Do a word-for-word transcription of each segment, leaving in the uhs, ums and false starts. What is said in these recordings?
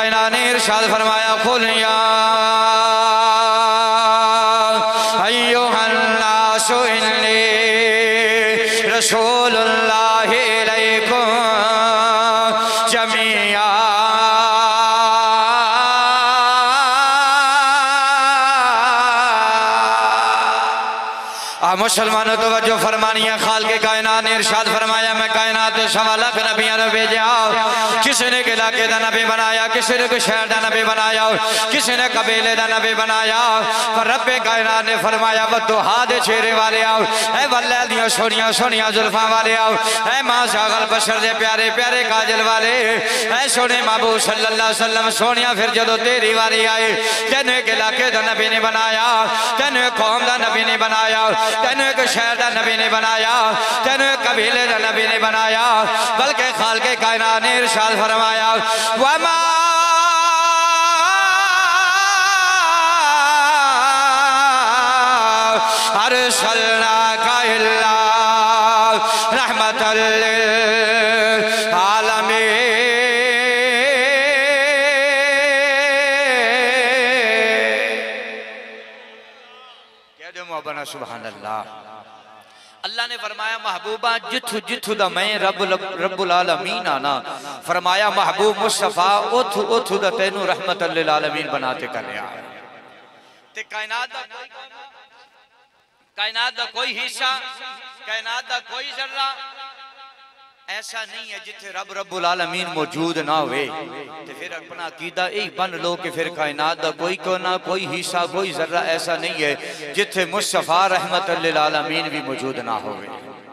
कायनात ने इरशाद फरमाया कुल या अय्युहन नासु इन्नी रसूलुल्लाहि इलैकुम जमीआ। मुसलमानों तवज्जो फरमानी है। खाल के कायनात ने इरशाद फरमाया मैं कायनात सवा लाख नबियां ने भेजा। किसी ने इलाके का नबी बनाया, किसी ने शहर का नबी बनाया, किसी ने कबीले का नबी बनाया। पर रब्बे कायनात ने फरमाया वद्दुहा दे चेहरे वाले आओ, ऐ वल्लै दियां सोहनियां सोहनियां जुल्फां वाले आओ, ऐ मां शागल बशर दे प्यारे प्यारे काजल वाले, ऐ सोने महबूब सल्लल्लाहु अलैहि वसल्लम सोहनिया फिर जदों तेरी वारी आई तेनू एक इलाके का नबी ने बनाया, तेनू एक कौम का नबी ने बनाया, तेनू एक शहर का नबी ने बनाया, तेनू एक कबीले का नबी ने बनाया, बल्कि खाल के कायनात ने इरशाद फरमाया वमा अरसलनाका इल्ला रहमतल लिल आलमीन। कह दो मौलाना सुभान अल्लाह। अल्लाह ने फरमाया महबूबा जिथु जिथु दा मैं रब रब्बुल आलमीन आना, फरमाया महबूब मुस्तफा उथु उथु दा तैनू रहमतल लिल आलमीन बनाते करया। ते कायनात दा कायनात दा कोई हिस्सा, कायनात दा कोई जर्रा ऐसा नहीं है जिथे रब रब्बुल आलमीन मौजूद ना होवे। ते फिर अपना अकीदा यही बन लो कि फिर कायनात दा कोई कोना, कोई हिस्सा, कोई जर्रा ऐसा नहीं है जिथे मुस्तफा रहमतुल लिल आलमीन भी मौजूद ना होवे।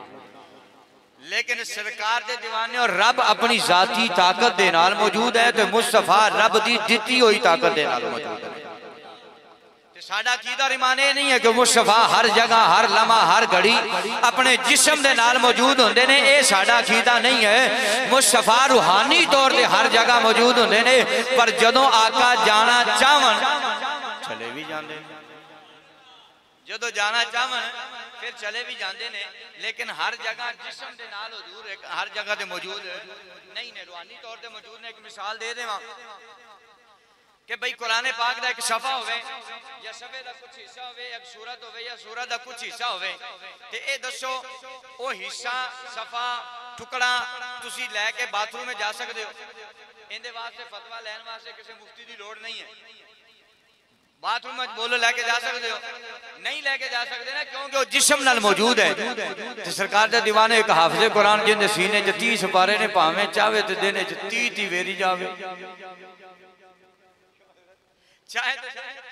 लेकिन सरकार दे दीवाने और रब अपनी जाती ताकत दे नाल मौजूद है, तो मुस्तफा रब दी दिती हुई ताकत दे नाल मौजूद है। साडा अकीदा ईमान ये नहीं है कि मुस्तफा हर जगह हर लम्हा हर घड़ी अपने जिस्म दे नाल मौजूद होंदे ने, ये साडा अकीदा नहीं है। मुस्तफा रूहानी तौर पे हर जगह मौजूद होंदे ने, पर जदों आका जाना चाहवन चले भी जाते, जदों जाना चाहवन फिर चले भी जाते ने, लेकिन हर जगह जिस्म दे नाल हुजूर हर जगह ते मौजूद नहीं ने, रूहानी तौर पे मौजूद ने। एक मिसाल दे देवां कि भाई कुरान पाक दा एक सफा होवे या सफे दा कुछ हिस्सा होवे, एक सूरत होवे या सूरत दा कुछ हिस्सा होवे, ते ए दसो ओ हिस्सा सफा टुकड़ा तुसी लेके बाथरूम में जा सकदे हो? इंदे वास्ते फतवा लैन वास्ते किसी मुफ्ती दी लोड़ नहीं है। बाथरूम में बोलो लेके जा सकते हो? नहीं लेके जा सकते ना, क्योंकि वो जिस्म नाल मौजूद है। ते सरकार दे दीवाने एक हाफिज़े कुरान जिंदे सीने च तीस पारे ने, भावें चाहे तो दिन च तीह तीह वेरी जावे, चाहे तो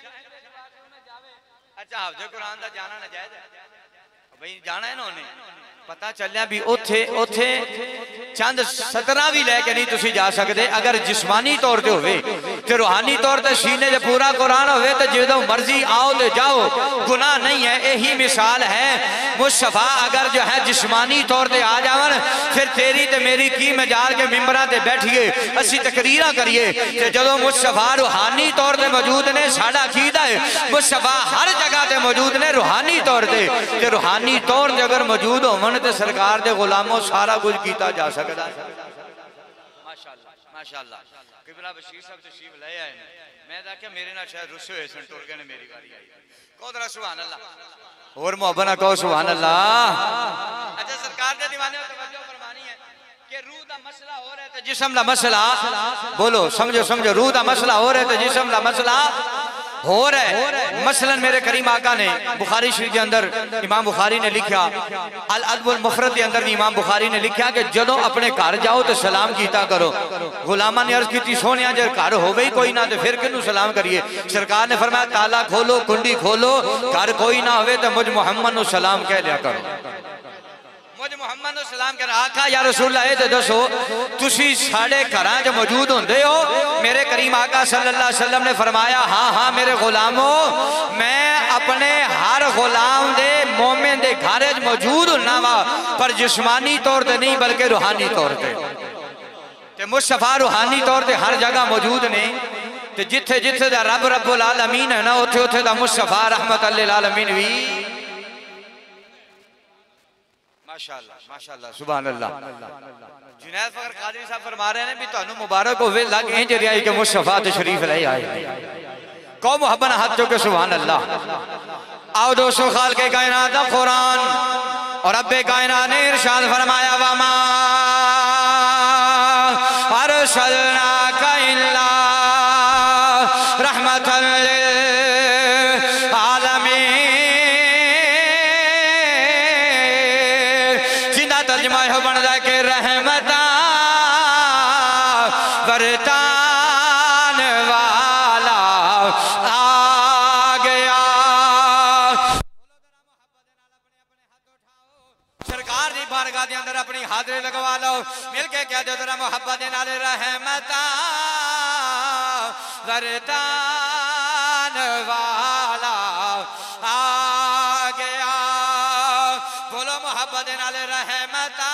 अच्छा हाफिज़े कुरान दा जाना नाजायज है भाई, जाना है ना उन्हें पता चलिया भी उथे उथे चंद सतरा भी लैके नहीं तुसी जा सकते। अगर जिस्मानी तौर पर होवे ते रूहानी तौर पर सीने से पूरा कुरान होवे तो जो मर्जी आओ ले जाओ, गुनाह नहीं है। यही मिसाल है मुस्तफा अगर जो है जिस्मानी तौर पर आ जावन, फिर तेरी ते मेरी की मजाल के मिंबरा ते बैठिए असी तकरीरा करिए। जो मुस्तफा रूहानी तौर पर मौजूद ने, साडा अकीदा है मुस्तफा हर जगह ते मौजूद ने रूहानी तौर पर। रूहानी तौर पर अगर मौजूद होवन तो सरकार दे गुलामों सारा कुछ किया जा सकता है। माशाअल्लाह माशाअल्लाह। किबला बशीर साहब तशरीफ ले आए, मैं देखा मेरे नाल शायद रुस्से हुए सन, टुर गए ने, मेरी बारी आई। कहो जरा सुभान अल्लाह, और मोहब्बत ना कहो सुभान अल्लाह। अच्छा सरकार दे दीवाने तवज्जो फरमानी है कि रूह दा मसला हो रहा है तो जिस्म दा मसला, बोलो समझो समझो, रूह दा मसला हो रहा है तो जिस्म दा मसला हो रहा है। मसलन मेरे करीम आका ने बुखारी शरीफ के अंदर इमाम बुखारी ने लिखा, अल अदबुल मुफरद के अंदर इमाम बुखारी ने लिखा कि जदों अपने घर जाओ तो सलाम कीता करो। गुलामा ने अर्ज की सोनिया जो घर होवे ही कोई ना तो फिर किनू सलाम करिए? सरकार ने फरमाया ताला खोलो, कुंडी खोलो, घर कोई ना होवे तो मुझ मुहम्मद नू सलाम कह लिया करो। मुझ मुहम्मद नू सलाम कर आका या रसूल अल्लाह ते दसो तुसी साडे घरां च मौजूद होंदे हो? मेरे करीम आका सल्लल्लाहु अलैहि वसल्लम ने फरमाया हाँ हाँ मेरे गुलामों, मैं अपने हर गुलाम दे मोमिन दे घर च मौजूद हुन्ना वा, पर जिस्मानी तौर ते नहीं बल्कि रूहानी तौर ते। ते मुस्तफा रूहानी तौर ते हर जगह मौजूद ने, ते जिथे जिथे दा रब रब्बुल आलमीन है ना, उथे उथे दा मुस्तफा रहमतुल लिल आलमीन भी। माशाअल्लाह माशाअल्लाह सुभान अल्लाह। जुनैद फकर कादरी साहब फरमा रहे हैं भी तुहानू मुबारक होवे लग इंज रिया कि मुस्तफा तशरीफ ले आए कौ मुहब्बत हाथ चुके सुभान अल्लाह। आओ दोस्तों खाल के कायनात का कुरान और रब्बे कायनात ने इरशाद फरमाया वमा अरसलनाका इल्ला रहमतन लिल आलमीन। जिंदा तर्जुमा हो बनदा के रहमता बरतान वाला आ गया। सरकार दी बारगाह दे अंदर अपनी हाजरी लगवा लो मिल के कह दो जरा मोहब्बत दे नाल रहमता बरतान वाला आ गया। बोलो मोहब्बत दे नाल रहमता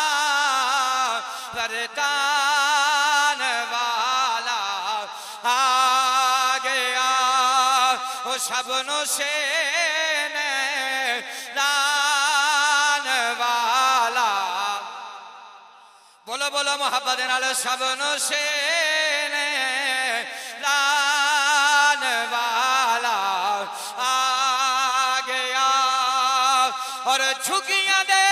बरतान वाला आ गया। वो सबनो से दान वाला बोलो बोलो मोहब्बत नाल सबनो से दान वाला आ गया। और झुकियां दे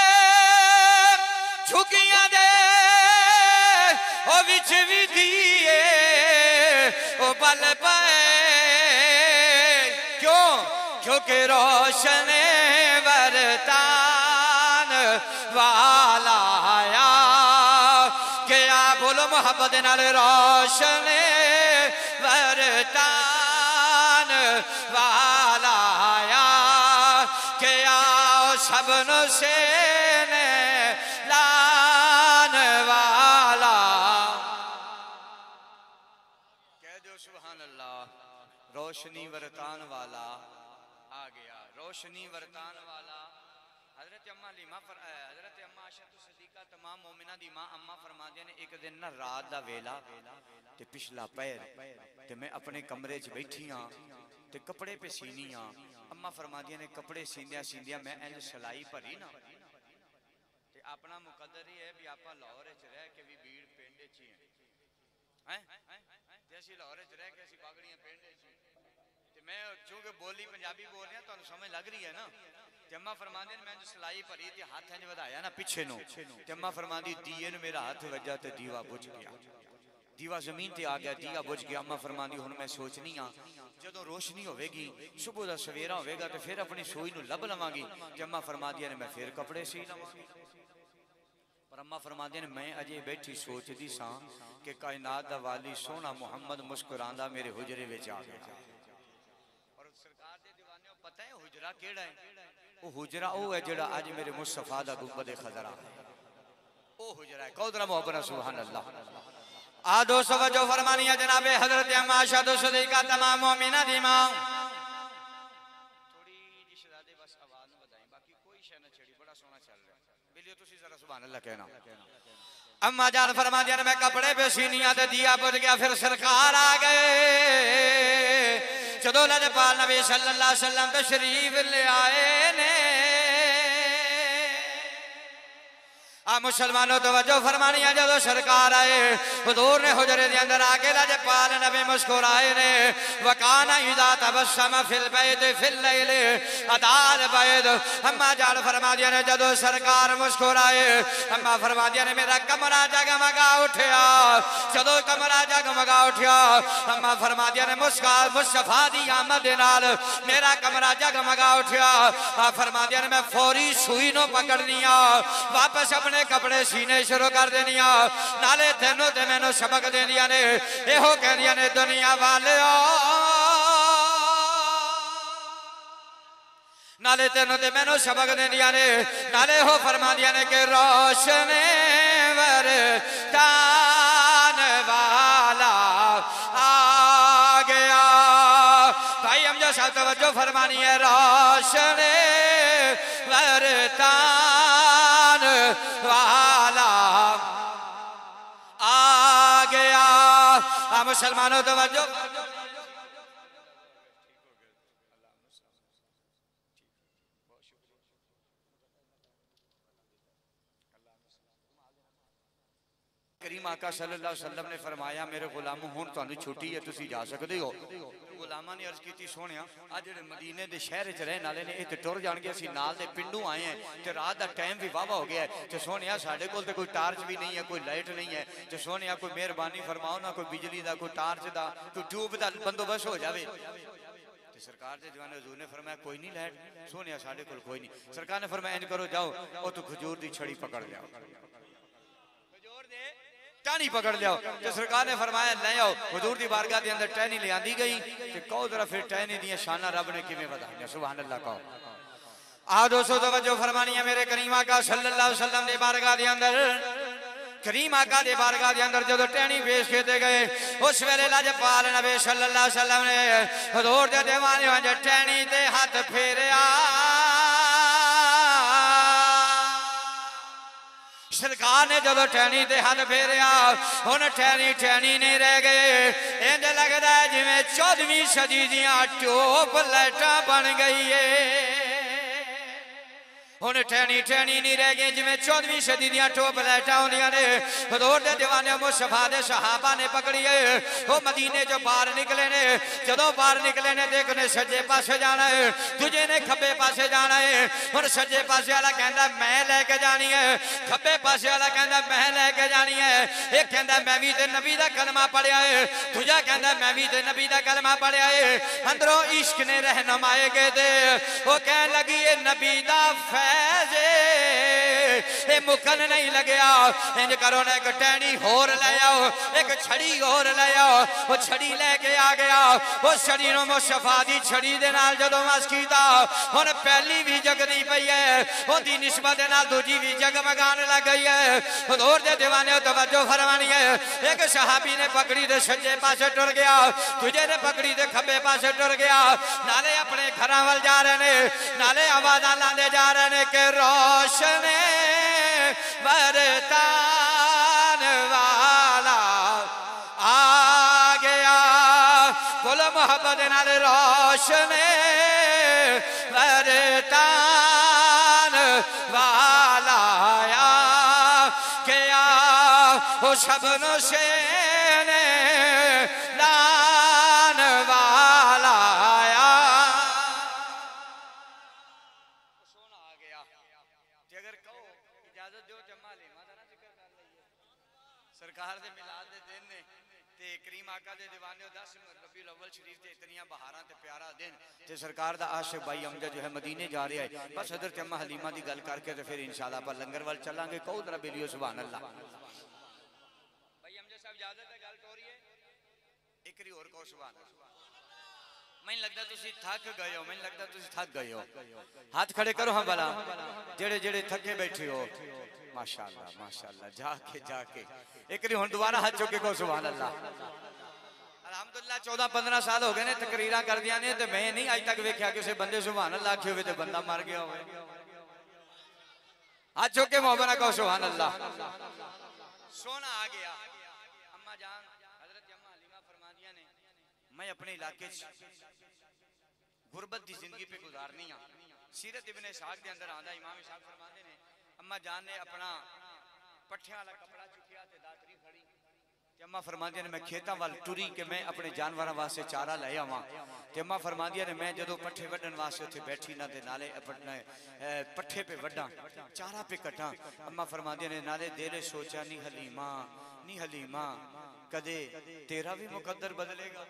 झुकियां दे ओ विच भी दिए ओ बल पाए क्यों क्योंकि रोशन वरतान वाला आया गया। बोलो मोहब्बत नाल रोशन वरतान वाला आया गया। सबनो से लान वाला कह दो सुभान अल्लाह। रोशनी वरतान वाला आ गया। रोशनी वरतान वाला हजरत अम्मा लीमा फर हजरत अम्मा आयशा सिद्दीका तमाम मोमिना दी मां अम्मा फरमादियां ने एक दिन ना रात दा वेला ते पिछला पैर ते मैं अपने कमरे च बैठी हां ते कपड़े पे सीनी हां। अम्मा फरमादियां ने कपड़े सींदियां सींदियां मैं इंज सिलाई भरी ना ते अपना मुकद्दर ही है भी आपा लाहौर च रह के भी भीड़ पिंड च ही हैं ते असि लाहौर च रह के असि बागड़ियां पिंड च ते मैं चूंकि बोली पंजाबी बोल रहा तुहानू समझ लग रही है ना। ते अम्मा फरमांदे मैं सिलाई भरी ते हाथ इंज वधाया ना पिछे नु ते अम्मा फरमांदी दिए नु मेरा हाथ वजा ते दीवा बुझ गया। दीवा जमीन ते आ गया दीवा बुझ गया। अम्मा फरमांदी हुण मैं सोचनी हां जदों रोशनी होवेगी सुबह दा सवेरा होवेगा ते फिर अपनी सोई नु लभ लवांगी ते अम्मा फरमांदियां ने मैं फिर कपड़े सी लवांगी। पर अम्मा फरमांदियां ने मैं अजे बैठी सोचदी सां कि कायनात दा वाली सोहना मुहम्मद मुस्कुरांदा मेरे हुजरे विच आ गया। और सरकार दे दीवाने पता है हुजरा केड़ा है? वो हुजरा वो है जेड़ा अज मेरे मुस्तफा दा गुंबद खजरा वो हुजरा है। कौदरा मोहब्बत सुभान अल्लाह। आ दोस्तों वजो फरमानिया जनाबे हजरत अम्मा आयशा सिद्दीका तमाम मोमिना दी मां थोड़ी जी शहजादे बस आवाज न बताई बाकी कोई शय न छेड़ी बड़ा सोहना चल रहा है बिलियो तुसी जरा सुभान अल्लाह कहना। अम्मा जान फरमादियां ने मैं कपड़े पे सीनिया ते दिया बुझ गया। फिर सरकार आ गए जदों लजपाल नबी सल्लल्लाहु अलैहि वसल्लम तशरीफ ले आए ने। आ मुसलमानों तवज्जो फरमानिया जदों सरकार आए हुजूर ने हुजरे दे अंदर आके लजपाल नबी मुस्कुराए ने। वकाना इज़ा तबस्सम फिल बैत फिल लैल अदाल बैत। अम्मा जान फरमादियां ने जदों सरकार मुस्कुराए अम्मा फरमादियां ने मेरा कमरा जगमगा उठया। जदों कमरा जगमगा उठया अम्मा फरमादियां ने मुस्का मुस्तफा दी आमद दे नाल मेरा कमरा जगमगा उठया। आ फरमादियां ने मैं फौरी सुई नो पकड़निया वापस अपने कपड़े सीने शुरू कर देनिया नाले तेनों ते मैनू सबक देनिया ने एहो कहदियां ने दुनिया वालिओ नाले तेनों ते मैनू सबक देनिया ने नाले हो फरमादियां ने कि रोशन वरतान वाला आ गया। भाई हमजा साहब तवज्जो फरमानी है रोशन वरतान वाला आ गया। आ मुसलमानों तवज्जो करीम आका सल्लल्लाहु अलैहि वसल्लम ने फरमाया मेरे गुलामो हुण तुहानू छुट्टी है, तुसी जा सकदे हो। गुलामां ने अर्ज की सोहणिया आ जेहड़े मदीने दे शहर च रहने वाले ने इह ते टुर जाणगे, असीं नाल दे पिंडू आए हैं ते रात दा टाइम भी वावा हो गया है ते सोहणिया साडे कोल ते कोई टार्च भी नहीं है, कोई लाइट नहीं है ते सोहणिया कोई मेहरबानी फरमाओ ना, कोई बिजली दा, कोई टार्च दा, कोई ट्यूब दा बंदोबस्त हो जावे। सरकार के जवाने हुजूर ने फरमाया कोई नहीं लाइट। सोने साडे कोल कोई नहीं। सरकार ने फरमाया इंज करो जाओ ओ तू खजूर दी छड़ी पकड़ लियाओ, खजूर दे टहनी पकड़ लियाओ। तो सरकार ने फरमाया ले आओ। हुजूर दी बारगाह दे अंदर टहनी ले आंदी गई ते कहो जरा फिर टहनी दी शाना रब ने किवें वधाईयां। सुभान अल्लाह कहो। आ दोस्तों तवज्जो फरमानी है मेरे करीम आका सल्लल्लाहु अलैहि वसल्लम दे बारगाह दे अंदर, करीम आका दे बारगाह दे अंदर जदों टहनी पेश कीते गए उस वेले लाजपाल नबी सल्लल्लाहु अलैहि वसल्लम ने हुजूर दे दीवाने वंज टहनी ते हाथ फेरिया। सरकार ने जदों टहनी ते हाथ फेरिया हुण टहनी टहनी नहीं रह गए, इंज लगदा है जिवें चौदहवीं सदी दियां टोप लाइटां बन गई है। हुण टहनी टहनी नहीं रह गई जिवें चौदहवीं सदी दियां टोप लाइटां होंदियां ने। हुजूर दे दीवाने मुस्तफा दे सहाबा ने पकड़ी है, वो मदीने चों बाहर निकले ने। जदों बाहर निकले ने ते एक ने सज्जे पासे जाना है, दूजे ने खब्बे पासे जाना है। हुण सज्जे पासे वाला कहंदा मैं लेके जानी है, खब्बे पासे वाला कहंदा मैं लेके जानी है। एक कहंदा मैं भी ते नबी दा कलमा पढ़िया है, दूजा कहंदा मैं भी ते नबी दा कलमा पढ़िया है। अंदरों इश्क ने रहनुमाई के दे वो कहन लगी ये नबी दा ए मुकन नहीं लगया, इंज करो ना एक टहनी होर ले आओ, एक छड़ी होर ले आओ। वो छड़ी लेके आ गया, वो छड़ी नु मुस्तफा दी छड़ी दे नाल जदों वस कीता हुण पहली भी जगदी पई है, ओदी निस्बत दे नाल दूजी भी जगमगाने लग गई है। हुजूर दे दीवाने तवज्जो फरमानी है, एक सहाबी ने पकड़ी दे सज्जे पासे टुर गया, दूजे ने पकड़ी दे खब्बे पासे टुर गया। नाले अपने घरां वल जा रहे ने, नाले आवाज़ां लांदे जा रहे ने के रोशन बरतान वाला आ गया। बोलो मोहब्बत नाल रोशन बरतान वाला आ गया। वो शबनो से लान वाला सरकार दे मिलाद दे दिन ने ते करीम आका दे दीवाने दस रबीउल अव्वल शरीफ ते इतनियां बहारां ते प्यारा दिन ते सरकार दा आशिक भाई अमजद जो है मदीने जा रहा है। बस हज़रत अम्मा हलीमा दी गल करके ते फिर इंशाअल्लाह पर लंगर वाल चलांगे। कहो जरा बेलियो सुभान अल्लाह। भाई अमजद साहब इजाजत है गल हो रही है एक री और कहो सुभान अल्लाह। मैनूं लगदा तुसीं थक गए हो, मैनूं लगदा तुसीं थक गए हो। हाथ खड़े करो हाँ भला जेड़े जेड़े थके बैठे हो। माशाअल्लाह माशाअल्लाह जाके जाके एक री हुण दोबारा हाथ चुक के कहो सुभान अल्लाह। अल्हम्दुलिल्लाह चौदह पंद्रह साल हो गए ने तकरीरां करदियां ने ते मैं नहीं अज तक वेख्या किसी बंदे सुभान अल्लाह आखे होवे ते बंदा मर गया होवे। हाथ चुक के मोहब्बत कहो सुभान अल्लाह। सोना आ गया। अम्मा जान हजरत अम्मा हलीमा फरमादियां ने मैं अपने इलाके गुरबत की जिंदगी पे गुजारनी हाँ। सीरत इब्ने इसाक के अंदर आंदा इमाम इसाक फरमाते ने अम्मा जान ने अपना पट्ठियां वाला कपड़ा चुकिया ते दातरी फड़ी ते अम्मा फरमादियां ने मैं खेतां वाल टुरी कि मैं अपने जानवरां वास्ते चारा ले आवां। ते अम्मा फरमादियां ने मैं जदों पट्ठे वड्डण वास्ते उत्थे बैठी ना ते नाले अपने पट्ठे पे वड्डां चारा पे कटां। अम्मा फरमादियां ने नाले दिल सोचा नी हलीमा नी हलीमा कदे तेरा भी मुकद्दर बदलेगा।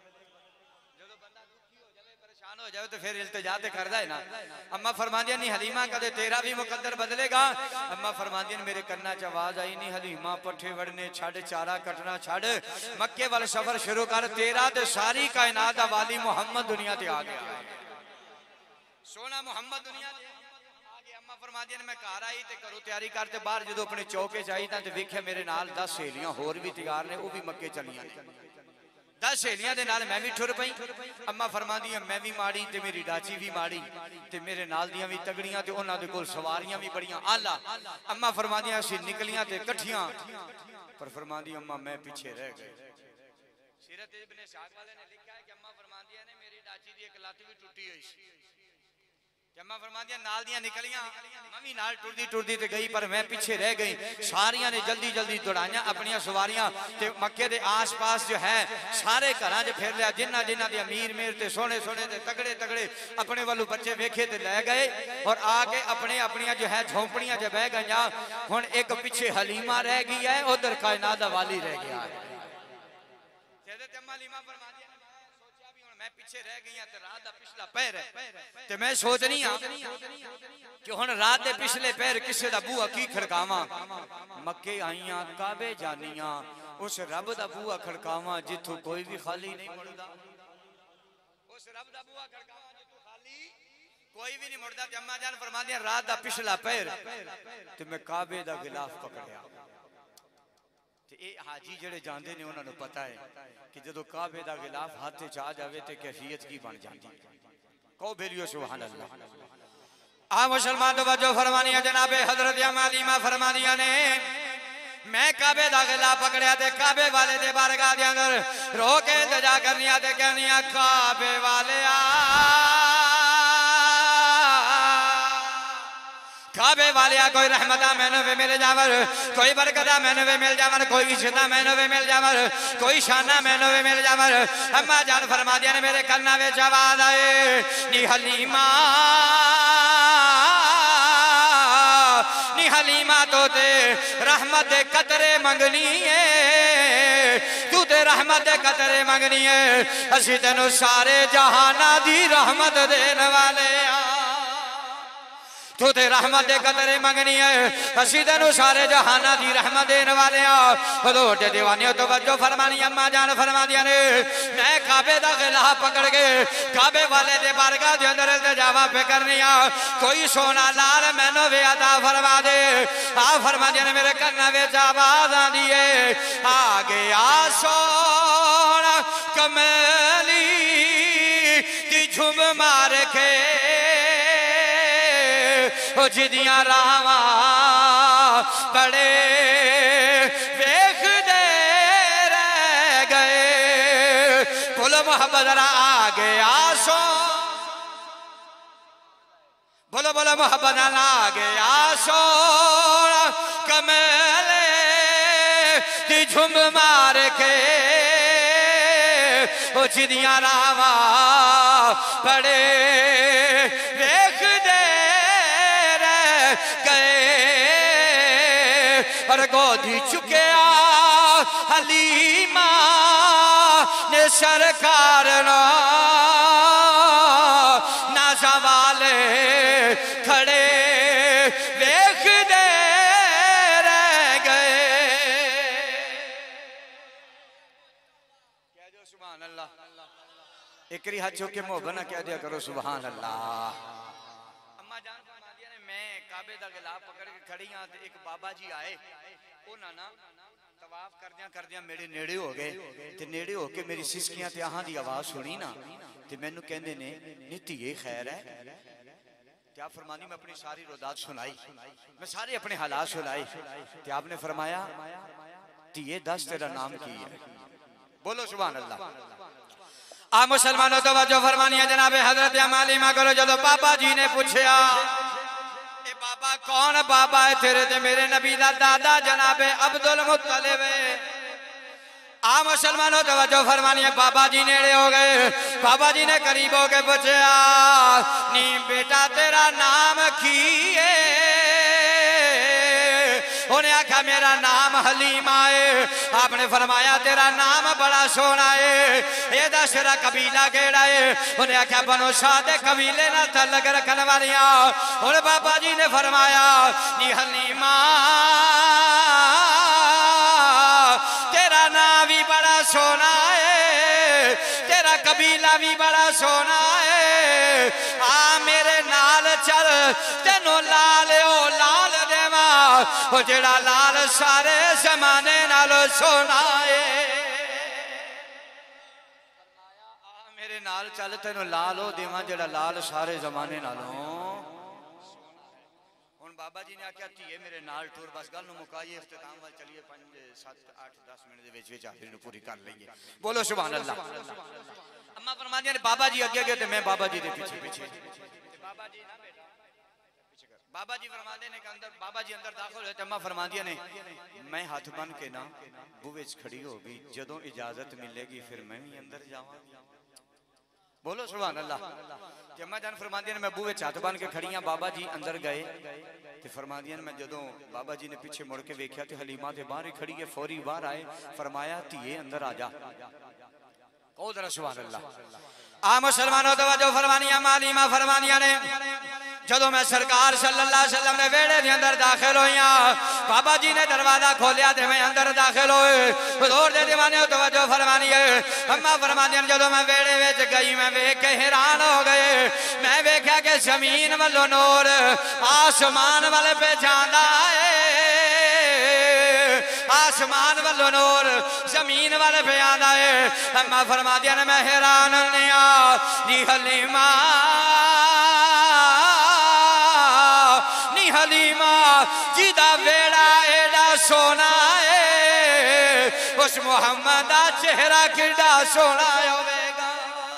हो जाए तो फिर इल्तिजा ते करदा है ना। अम्मा फरमादियां नहीं हलीमा कदे तेरा भी मुकद्दर बदलेगा। अम्मा फरमादियां मेरे कन्ना च आवाज आई नहीं हलीमा पट्ठे वड़ने छड़ चारा कटना छड़ मक्के वाल सफर शुरू कर तेरा ते सारी कायनात दा वाली मुहम्मद दुनिया ते आ गया। सोना मुहम्मद दुनिया ते आ गया। अम्मा फरमादियां ने मैं घर आई ते घरों तैयारी करते बाहर जदों अपने चौके च आई तां ते वेख्या मेरे नाल दस सहेलियां होर भी तैयार ने, वो भी मक्के चलियां ने। दस सहेलियां दे नाल मैं भी ठुर पई। अम्मा फरमादियां मैं भी माड़ी ते मेरी डाची भी माड़ी ते मेरे नाल दियां भी तगड़ियां ते उन्हां दे कोल सवारियां भी बड़ियां आला। अम्मा फरमादियां असीं निकलियां ते कट्ठियां पर फरमादी अम्मा मैं पीछे रह गई। सीरत इब्ने इसाक वाले ने लिखा है कि अम्मा फरमादियां ने मेरी डाची दी एक लत भी टूटी हुई सी। अम्मा फरमादियां नाल दियां निकलियां, मैं भी नाल टुरदी टुरदी ते गई, पर मैं पीछे रह गई। सारियां ने जल्दी जल्दी दौड़ाइयां अपनी सवारियां ते मक्के दे आस पास जो है सारे घरां च फिर लिया। जिन्ना जिन्ना दे अमीर मेर ते सोने सोने ते तगड़े तगड़े अपने वालों बच्चे वेखे ते लै गए और आके अपने अपनियां जो है झोंपड़ियां च बह गईयां। हुण एक पीछे हलीमा रह गई है, उधर कायनात दा वाली रह गया है। हज़रत अम्मा हलीमा फरमादियां मैं पीछे रह गई ते रात दा पिछला पैर है ते मैं सोच रही हां कि हुण रात दे पिछले पैर किसे दा बूहा की खड़कावां। मक्के आईयां काबे जानियां, उस रब दा बूहा खड़कावां जिथों कोई भी खाली नहीं मुड़दा। उस रब दा बूहा खड़कावां जिथों खाली कोई भी नहीं मुड़दा। ते अम्मा जान फरमादियां रात दा पिछला पैर ते मैं काबे दा गिलाफ पकड़िया। हाजी जेड़े जांदे ने उन्होंने पता है कि जदों काबे दा गिलाफ हाथ च आ जावे ते कैफियत की बन जाती है। कहो बेलियो सुभान अल्लाह। आ मुसलमान तवज्जो फरमानी है जनाबे हजरत अम्मा हलीमा फरमादियां ने मैं काबे दा गिलाफ पकड़िया ते काबे वाले दे बारगाह दे अंदर रो के इंतजा करनिया ते कहनिया काबे वाले आ काबे वाले कोई रहमता मैनू भी मिल जावर, कोई बरकता मैनू भी मिल जावर, कोई इज्जता मैनू भी मिल जावर, कोई शाना मैनू भी मिल जावर। अम्मा जान फरमा दिया ने मेरे कन्ना में आवाज आए नी हलीमा नी हलीमा तो ते रहमत कतरे मंगनी है, तू ते रहमत कतरे मंगनी है, असी तेनू सारे जहाना दी रहमत देने वाले तू ते रहमत दे कतरे मंगनी है, असी तेनू सारे जहाना दी रहमत देने वाले हजूर दे दीवाने तवज्जो फरमानी। अम्मा जान फरमा दिया ने मैं काबे दा गिलाफ पकड़ के काबे वाले दे बारगाह दे अंदर इल्तिजामा पे करनी आ, कोई सोना लाल मैनू भी अता फरमा दे। आ फरमा दिया ने मेरे कन्ना विच आवाज आंदी है आ गया सोना कमली दी झुम मार के जिदियां रावा बड़े वेखदे रह गए, बोलो मोहब्बत आ गया सो, बोलो बोलो मोहब्बत आ गया सो कमले दी झुम मार के जिदियां रावा बड़े वेखदे और गोदी चुकया हलीमा ने सरकार नाजा वाले खड़े देख दे रह गए। कह दो सुभान अल्लाह, एक हाथ चुके मोहब्बत ना कह दिया करो सुभान अल्लाह। अम्मा जान मैं काबे दा गिलाफ पकड़ के खड़ी हां ते एक बाबा जी आए, उन्हां ना तवाफ करदियां करदियां मेरे नेड़े हो गए ते नेड़े होके मेरी सिसकियां ते आहां दी आवाज सुनी ना ते मैनू कहंदे ने नीति ये खैर है। क्या फरमानी मैं अपनी सारी रोदात सुनाई, मैं सारे अपने हालात सुनाए ते आपने फरमाया धीए दस तेरा नाम की है, बोलो सुभान अल्लाह। आ मुसलमानों तवज्जो फरमानी है जनाबे हजरत अम्मा हलीमा को जदों बाबा जी ने पूछया बाबा कौन बाबा है तेरे ते मेरे नबी दा दादा जनाबे अब्दुल मुत्तलिब। आ मुसलमानों तवज्जो फरमानी है बाबा जी नेड़े हो गए, बाबा जी ने करीब होके पूछा नी बेटा तेरा नाम की है, उन्हें आखा मेरा नाम हलीमा है। आपने फरमाया तेरा नाम बड़ा सोना है, ये दस तेरा कबीला केड़ा है, उन्हें आखा बनो शाह कबीले ना तलक रखन वालियां। और बाबा जी ने फरमाया नी हलीमा तेरा नाम भी बड़ा सोना है, तेरा कबीला भी बड़ा सोना है, आ मेरे नाल चल तेनों लाल ओ लाल देवा ओ जेड़ा लाल सारे जमाने नालों सोना है। मेरे नाल चल तेनों लाल ओ देवा जेड़ा लाल सारे जमाने नालों। बाबा जी ने आख्या धीए मेरे नाल टूर बस गल मुकाइए इख्तिताम वाल चलिए पांच सात आठ दस मिनट दे विच विच आखिर पूरी कर लेंगे, बोलो सुभान अल्लाह। अम्मा फरमादियां ने बाबा जी अगे अगे ते मैं बाबा जी दे पीछे पीछे। बाबा जी ना बेटा बाबा जी फरमाते ने के अंदर बाबा जी अंदर दाखिल हुए अम्मा फरमादिया ने मैं हाथ बन के ना बूहे खड़ी हो गई जदों इजाजत मिलेगी फिर मैं भी अंदर जावांगी बोलो सुभान अल्लाह कि अम्मा जान फरमादिया ने मैं बूहे हाथ बन के खड़ी हां बाबा जी अंदर गए ते फरमादिया ने मैं जदों बाबा जी ने पीछे मुड़ के वेख्या ते हलीमा ते बाहर ही खड़ी है फौरी बाहर आए फरमाया धीए अंदर आ जा कहो जरा सुभान अल्लाह आ मुसलमानों तवज्जो फरमानिया मालिमा फरमानिया ने जदों मैं सरकार सल्लल्लाहु अलैहि वसल्लम ने वेड़े के अंदर दाखिल होइया बाबा जी ने दरवाजा खोलिया ते मैं अंदर दाखिल होए हुजूर दे दीवाने तवज्जो फरमानिए अम्मा फरमानिया जदों मैं वेड़े विच गई मैं वेख के हैरान हो गए मैं वेख्या कि जमीन वालों नूर आसमान वाले पे जांदा है आसमान वालों नूर जमीन वाले पे आंदा है अम्मा फरमादिया ने मैं हैरान निया नी हलीमा नी हलीमा जिदा वेड़ा एडा सोना है उस मुहम्मद दा चेहरा किड़ा सोना होवेगा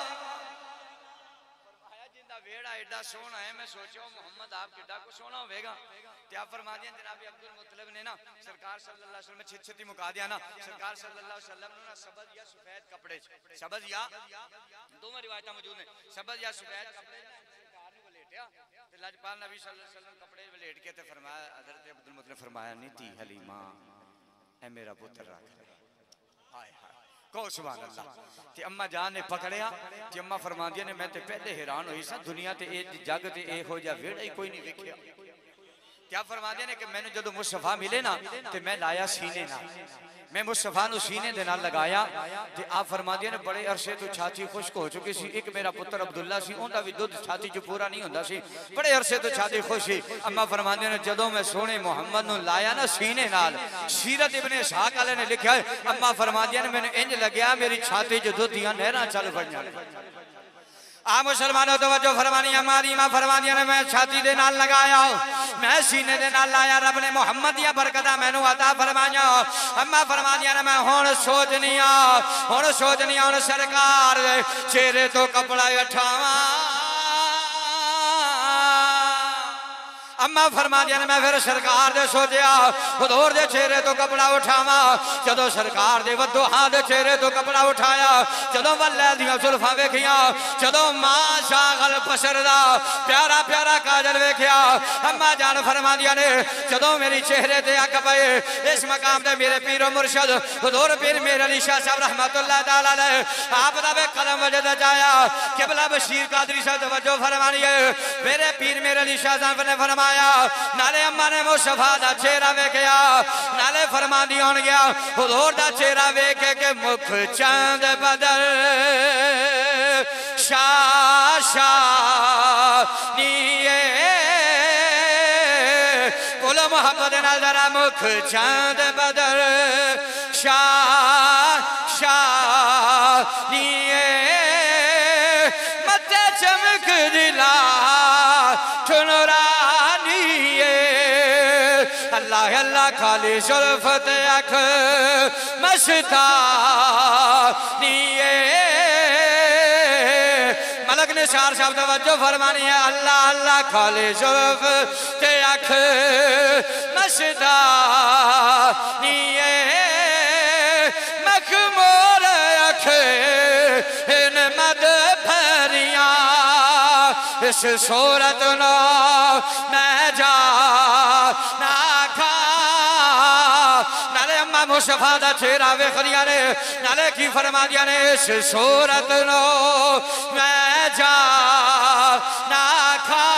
जिंदा वेड़ा एडा सोना है मैं सोचो मोहम्मद आप किड़ा को सोना होवेगा क्या फरमा दिया जनाब अब्दुल मुत्तलिब ने ना सरकार सल्लल्लाहु अलैहि वसल्लम में छित छिती मुका दिया ना सरकार सल्लल्लाहु अलैहि वसल्लम ने ना सबज या सफेद कपड़े सबज या दोनों रिवायतां मौजूद हैं सबज या सफेद कपड़े सरकार ने वलेटिया ते लजपाल नबी सल्लल्लाहु अलैहि वसल्लम कपड़े वलेट के ते फरमाया हजरत अब्दुल मुत्तलिब फरमाया नहीं धी हलीमा ए मेरा पुत्र रख ले हाय हाय कहो सुभान अल्लाह ते अम्मा जान ने पकड़िया ते अम्मा फरमांदियां ने मैं ते पहले हैरान होई सा दुनिया ते ए जग ते ए हो जा वेड़ा ही कोई नहीं वेख्या क्या फरमाते ने कि मैंने जो मुस्तफा मिले ना तो मैं लाया सीने ना मैं मुस्तफा नु सीने दे नाल लगाया ते आप फरमाते ने बड़े अरसे तो छाती खुश्क हो चुकी सी एक मेरा पुत्र अब्दुल्ला सी उनका भी दुध छाती च पूरा नहीं हुंदा सी बड़े अरसे तो छाती खुश सी अम्मा फरमाते ने जदों मैं सोने मुहम्मद नु लाया ना सीने नाल सीरत इब्ने इसहाक वाले ने लिखा है अम्मा फरमाते ने मैंने इंज लगया मेरी छाती च दुध दियां नहरां चल पईयां आ मुसलमानों तवज्जो फरमानिया मारीमा फरमानिया ने मैं छाती दे नाल लगाया मैं सीने दे नाल लाया रब ने मुहम्मद दिया बरकतां मैनू अता फरमाया अम्मा फरमानिया ने मैं हुण सोचनिया हुण सोचनिया हुण सरकार चेहरे तो कपड़ा उठावा अम्मा फरमादिया ने मैं फिर सरकार दे सोचा हुजूर दे चेहरे तो कपड़ा उठावा जदों सरकार दे वदोहा दे चेहरे तो कपड़ा उठाया जदों वल्लै दियां जुल्फां वेखियां जदों मां शागल बशर दा प्यारा प्यारा काजल वेखिया अम्मा जान फरमादिया ने जदों मेरी चेहरे ते अक पए इस मकाम ते मेरे पीरो मुर्शद हुजूर पीर मेरे अली शाह साहब रहमतुल्लाह तआला अलैह आप दा वे कलम वजद जाया किबला बशीर कादरी साहब तवज्जो फरमानिए मेरे पीर मेरे अली शाह साहब ने फरमाया नाले अम्मा ने मुस्तफा दा चेहरा वेखिया नाले फरमांदी होन गया हुजूर दा चेहरा वेख के मुख चांद बदल शाशा नीए कुल मोहब्बत नाल जरा मुख चांद बदल शाशा नीए मत्थे चमक दिला ठुनरा अल्लाह अल्लाह खाली जुल्फत अख मस्तानिए मलक ने चार शब्द तवज्जो फरमानी है अल्लाह अल्लाह खाली जुल्फ ते अख मस्तानिए मखमूर अख इन मद भरिया इस सूरत नो मैं जा ना मुस्तफा दा चेहरा वेखदियां ने नाले की फरमादियां ने इस सूरत नो मैं जा ना खा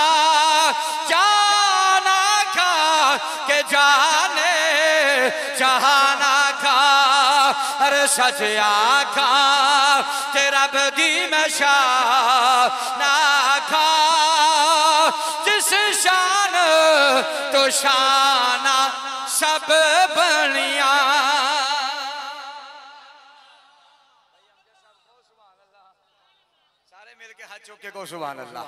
जाना खा के जाने जहाना खा अरे सच आखा तेरा बदी में शाह ना खा जिस शान तो शाना सब बनिया सारे मिलके हाथ चौक के को सुभान अल्लाह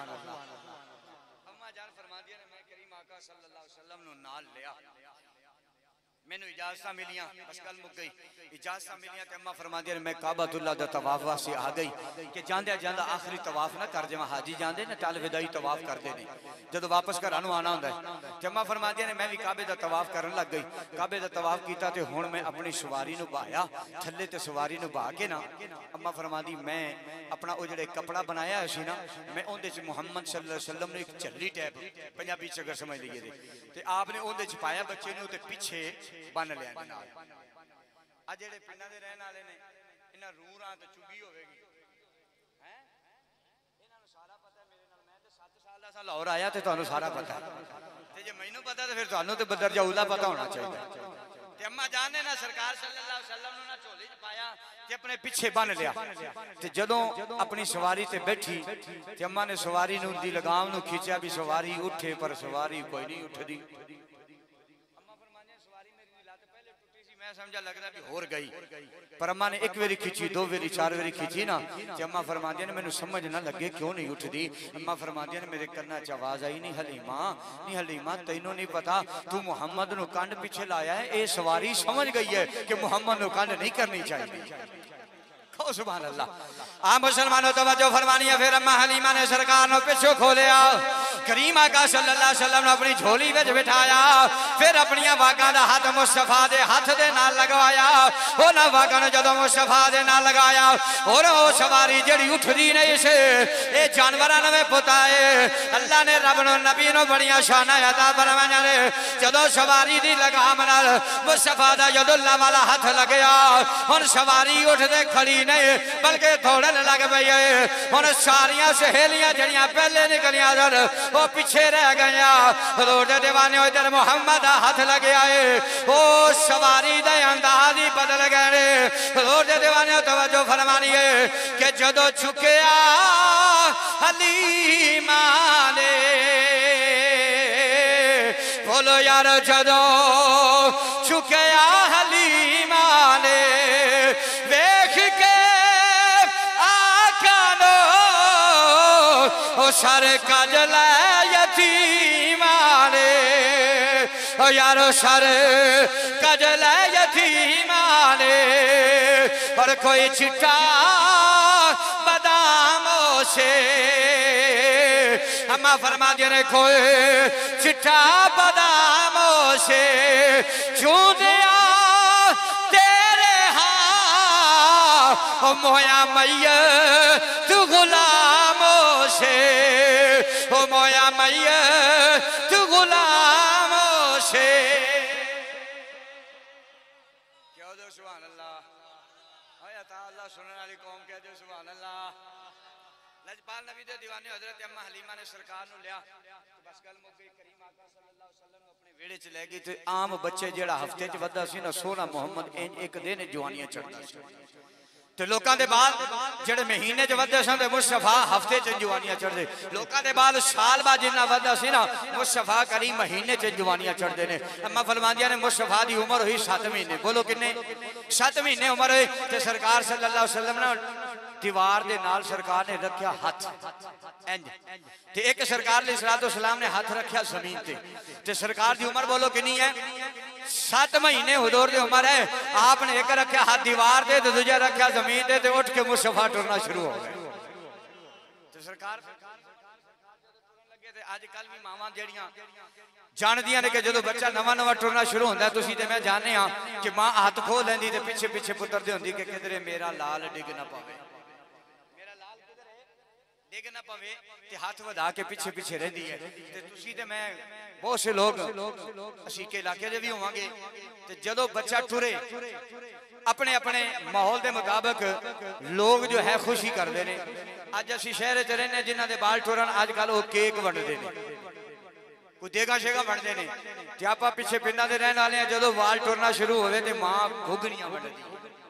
अम्मा जान फरमादिया ने मैं करीम आका सल्लल्लाहु अलैहि वसल्लम नु नाल लिया मैनू इजाजत मिलियां, बस गल मुक गई। इजाजत मिलियां ते अम्मा फरमांदी मैं काबतुल्लाह दा तवाफ वास्ते आ गई कि जांदे जांदा आखिरी तवाफ ना कर जावां। हाजी जांदे ने टल विदाई तवाफ करते ने जदों वापस घरां नूं आना हुंदा है। ते अम्मा फरमांदी ने मैं भी काबे दा तवाफ करन लग गई। काबे दा तवाफ कीता ते हुण मैं अपनी सवारी नूं बहाया थल्ले ते सवारी नूं बहा के ना अम्मा फरमांदी मैं अपना ओ जिहड़े कपड़ा बनाया सी ना मैं उहदे च मुहम्मद सल्लल्लाहु अलैहि वसल्लम ने एक झल्ली टाइप पंजाबी च अगर समझ लईए ते आपने उहदे च पाया बच्चे नूं ते पिछे बन लिया। आ जेड़े पिंडां दे रहन वाले ने इन्हां रूरां ते चुगी होवेगी हैं इन्हां नूं सारा पता है। मेरे नाल मैं ते सत्त साल दा सा लाहौर आया ते तुहानूं सारा पता है ते जे मैनूं पता ते फिर तुहानूं ते बदर जाऊला पता होना चाहिए। ते अम्मा जान ने ना सरकार सल्लल्लाहु अलैहि वसल्लम नूं ना झोली च पाया ते अपने पिछे बन लिया। ते जदों अपनी सवारी ते बैठी ते अम्मा ने सवारी नूं दी लगाम नूं खींचा भी सवारी उठे पर सवारी कोई नहीं उठदी। मैं समझा लगदा भी होर गई पर अम्मा ने एक बारी खिंची दो बारी चार बारी खिंची ना ते अम्मा फरमांदियां ने मैनूं समझ ना लगे क्यों नहीं उठदी। अम्मा फरमांदियां ने मेरे कन्ना च आवाज आई नहीं हलीमा नहीं हलीमा तैनूं नहीं पता तू मुहम्मद नूं कंड पिछे लाया है। ये सवारी समझ गई है कि मुहम्मद नूं कंड नहीं करनी चाहिए। सुभान अल्लाह। आ मुसलमानों तवज्जो फरमानी है। फिर अम्मा हलीमा ने सरकार नो पिछो खोलिया करीम आका सल्लल्लाहु अलैहि वसल्लम ने अपनी झोली विच बिठाया फिर अपनी वागां दा हाथ मुस्तफा दे हाथ दे नाल लगवाया। उन्हां वागां नूं जदों मुस्तफा दे नाल लगाया और ओ सवारी जेड़ी उठदी नहीं से ए जानवरां नूं पता है अल्लाह ने रब नूं नबी नूं बड़ियां शानां अता फरमाईयां ने। जदों सवारी दी लगाम नाल मुस्तफा दा यदुल्लाह वाला हाथ लगया हुण सवारी उठदे खड़ी बल्कि दौड़न लग पई है। हुण सारियां सहेलियां जड़ियां पहले निकलियां सन वो पिछे रह गई। रोड दीवाने इधर मुहम्मद दा हाथ लगे आए ओ सवारी दे अंदाज ही बदल गए। रोड दीवाने तवज्जो फरमानी है कि जदों चुकिया हलीमा ने बोलो यार जदों चुकिया हलीमा ने वेख के ओ सर कजल यतीमा ने ओ यारो सर कजल यतीमा ने और कोई चिट्टा बादामों से अम्मा फरमा दिया ने कोई चिट्टा बादामों से क्यों दिया तेरे हाँ ओ मोया मैया तू गुलामों से ओ मोया मैया तू गुलामों से। क्या दो सुभान अल्लाह आया ताला सुनने वाली कौम कह दो सुभान अल्लाह। लजपाल नबी दे दीवाने हजरत अम्मा हलीमा ने सरकार नु लिया बस गल मुक गई। करीम आका सल्लल्लाहु अलैहि वसल्लम अपने वेड़े च ले गई ते आम बच्चे जेड़ा हफ्ते च वदा सी ना सोना मुहम्मद एक दिन जवानियां चढ़दा सी ते लोकां दे बाद जेड़े महीने च वधदे सन ते मुस्तफा हफ्ते च जवानियां चढ़दे। लोकां दे बाद साल बाद जिन्ना वधदा सी ना मुस्तफा करीम महीने च जवानियां चढ़दे ने। अम्मा फरमांदियां ने मुस्तफा दी उम्र हुई सात महीने। बोलो किन्ने सात महीने उम्र हुई ते सरकार सल्लल्लाहु अलैहि वसल्लम ने दीवार दे नाल सरकार ने रखा हाथ इंज ते एक सरकार ने सलातो सलाम ने हाथ रखा जमीन ते ते सरकार दी उम्र बोलो कितनी है सात महीने हुजूर दी उम्र है। आपने एक रखा हाथ दीवार दे ते दूजा रखा जमीन दे ते उठ के मुस्तफा टुरना शुरू हो गए। ते सरकार लगे ते अजकल भी मावां जेड़ियां जानदियां ने कि जदों बच्चा नवा नवा टुरना शुरू होंदा तुसीं ते मैं जानने हां कि मां हाथ खोल लैंदी ते पिछे पिछे पुत्र दे हुंदी कि किधरे मेरा लाल डिग ना पावे डिग ना पवे ते हाथ वधा के पीछे पीछे रहंदी है। ते तुसी ते मैं बहुत से लोग असी के इलाके दे भी होवांगे ते जदों बच्चा टुरे अपने अपने माहौल के मुताबिक लोग जो है खुशी करते हैं। अज असी शहर च रहने जिन्हों के बाल टुरन अजकल वो केक वंडते हैं कोई देगा शेगा वंडते हैं ते आपां पिछे पिंडां दे रहने वाले जदों बाल टुरना शुरू होवे ते मां घुगनियां वंडदी।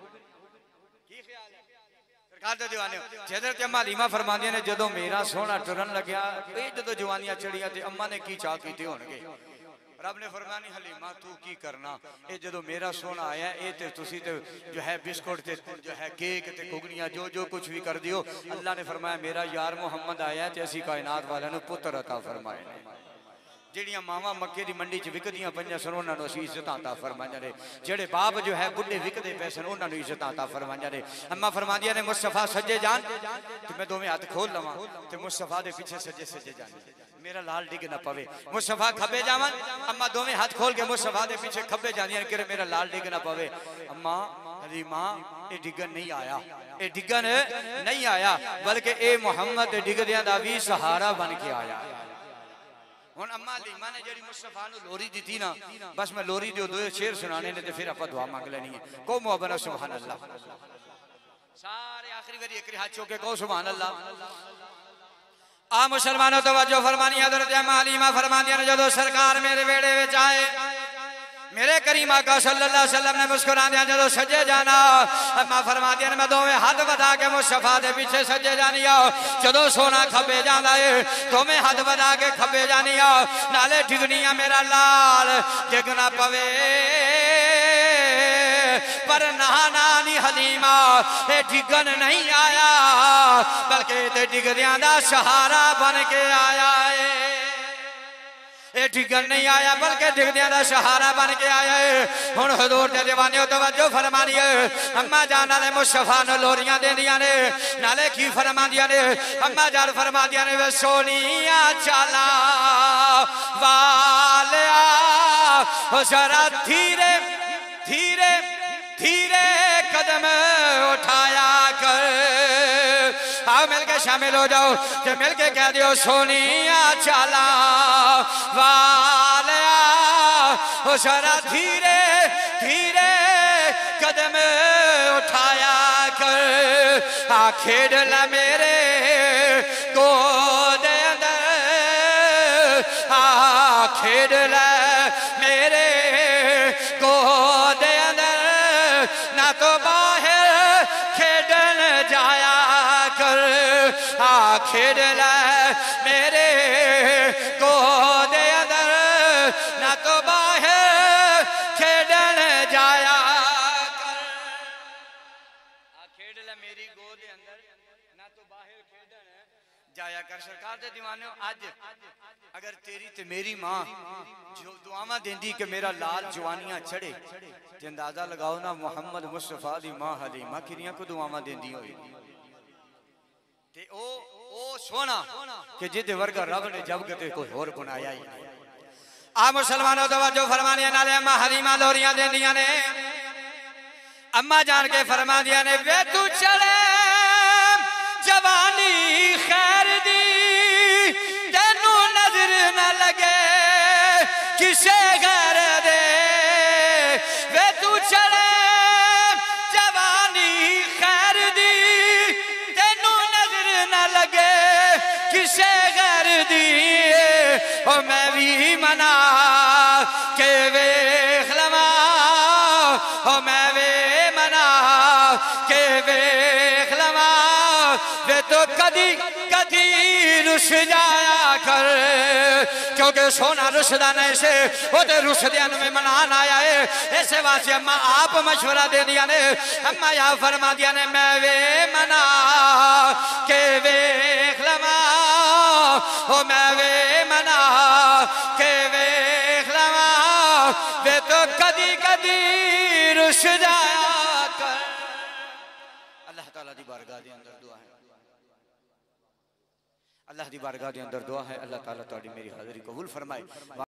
हज़रत अम्मा हलीमा फरमांदियां ने जदों मेरा सोहना टुरन लग्या ये जदों जवानियां चढ़ियां ते अम्मा ने की चाह कीते होणगे। रब ने फरमाया हलीमा तू की करना ये जदों मेरा सोहना आया ये ते तुसी ते जो है बिस्कुट ते जो है केक ते घुगनियां जो जो कुछ भी कर दियो। अल्लाह ने फरमाया मेरा यार मुहम्मद आया ते असी कायनात वालियां नूं पुत्र अता फरमाए ने। ਜਿਹੜੀਆਂ ਮਾਵਾਂ ਮੱਕੇ ਦੀ ਮੰਡੀ 'ਚ ਵਿਕਦੀਆਂ ਪਈਆਂ ਸਨ ਉਹਨਾਂ ਨੂੰ ਅਸੀਂ ਇੱਜ਼ਤਾਂ ਤਾ ਫਰਮਾਈਆਂ ਨੇ ਜਿਹੜੇ ਬਾਪ ਜੋ ਹੈ ਬੁੱਢੇ ਵਿਕਦੇ ਪਏ ਸਨ ਉਹਨਾਂ ਨੂੰ ਇੱਜ਼ਤਾਂ ਤਾ ਫਰਮਾਈਆਂ ਨੇ ਅੰਮਾ ਫਰਮਾਉਂਦੀਆਂ ਨੇ ਮੁਸਤਫਾ ਸੱਜੇ ਜਾਣ ਤੇ ਮੈਂ ਦੋਵੇਂ ਹੱਥ ਖੋਲ ਲਵਾਂ ਤੇ ਮੁਸਤਫਾ ਦੇ ਪਿੱਛੇ ਸੱਜੇ ਸੱਜੇ ਜਾਣ मेरा लाल डिग ना पवे मुस्तफा खब्बे जावन अम्मा दोवें हाथ खोल के मुस्तफा दे पीछे खब्बे जांदियां कि मेरा लाल डिग ना पवे अम्मा हलीमा ये डिगन नहीं आया ये डिगन नहीं आया बल्कि ए मुहम्मद डिगदियां दा भी सहारा बन के आया हुन अम्मा हलीमा ने जेड़ी मुस्तफा नु लोरी दी ना बस मैं लोरी दे दो शेर सुनाने ने ते फिर आप दुआ मांग लेनी है को मुअब्बना सुभान अल्लाह सारे आखिरी बारी एक हाथ चौके को सुभान अल्लाह आ मुसलमानों तवज्जो फरमानी हज़रत अम्मा हलीमा फरमांदियां ने जदों सरकार मेरे वेड़े विच आए मेरे करीम आका सल्लल्लाहु अलैहि वसल्लम ने मुस्कुरांदियां जदों सजे जाना अम्मा फरमांदियां ने मैं दोवें हाथ वधा के मुस्तफा दे पीछे सजे जानी आ जदों सोना खब्बे जांदा है दोवें हाथ वधा के खब्बे जानी आ नाले डिगनियां मेरा लाल डिगना पवे पर नहाना नी हलीमा ये डिगन नहीं आया बल्कि ते डिगदियां दा सहारा बन के आया है ये डिगन नहीं आया बल्कि डिगदियां दा सहारा बन के आया है हुन हुजूर दे दीवाने तवज्जो फरमानी है अम्मा जान नाले मुस्तफा नु लोरियां देंदियां ने नाले की फरमांदियां ने अम्मा जान फरमांदियां ने वे सोनिया चाला वालिया ओ जरा धीरे धीरे धीरे कदम उठाया कर आओ मिलके शामिल हो जाओ कि मिलके कह दियो सोनिया चाला वालिया ओ जरा धीरे धीरे कदम उठाया कर आ खेड़ ला मेरे गोद अंदर आ खेड़ ला मेरे गोद ना तो बाहर खेडन जाया कर आ खेड ले मेरे गोद अंदर ना तो बाहर खेडन जाया कर आ खेड ले मेरी गोद अंदर ना तो बाहर खेडन जाया कर सरकार दे दीवाने आज अगर तेरी ते मेरी मां जो दुआवां देंदी कि मेरा लाल जवानियां चढ़े ते अंदाजा लगाओ ना मुहम्मद मुस्तफा दी मां हलीमा किनियां को दुआवां देंदी होई ते ओ ओ सोना कि जिदे वर्गा रब ने जब कते कोई होर बनाया ही नहीं आ मुसलमानों तवज्जो फरमाने नाले अम्मा हलीमा लोरियां देंदियां ने अम्मा जान के फरमांदियां ने वे तू चले जवानी खैर दी तेनू नजर न लगे किसे घर दे वे तू चले जवानी खैर दी तेनू नजर न लगे किसे घर दी ओ मैं भी मना के वेख लवा ओ मैं भी मना के वेख लवा वे तो कदी कदी रुस जाया कर क्योंकि सोना रुसदा नहीं से वो तो रुसदियां में मनान आया है ऐसे वास्ते अम्मा आप मशवरा दे दिया ने अम्मा या फरमा दिया ने मैं वे मना के वेख लवा ओ मैं वे मना के वेख लवा वे तो कदी कदी रुस जाया कर अल्लाह ताला दी बारगाह दे अंदर दुआ है अल्लाह दी बारगाह दे अंदर दुआ है अल्लाह ताला तुहाडी मेरी हाज़री कबूल फरमाए।